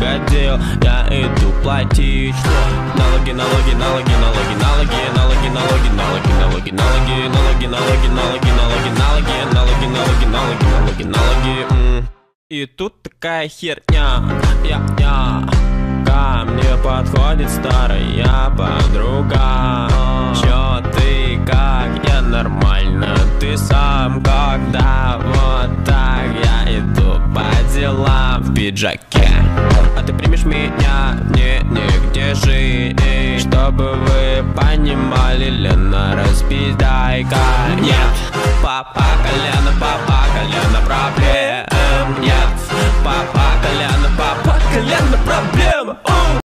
угодил, я иду платить. Налоги, налоги, налоги, налоги, налоги, налоги, налоги, налоги, налоги, налоги, налоги, налоги, налоги, налоги, налоги, налоги, налоги, налоги, налоги. И тут такая херня, ко мне подходит старая подруга. Чё ты, как я нормально, ты сам когда вот так я иду по делам в пиджаке. А ты примешь меня, мне негде жить. Чтобы вы понимали, Лена, распиздайка. Нет, папа колено проблем. Нет, папа колено проблем.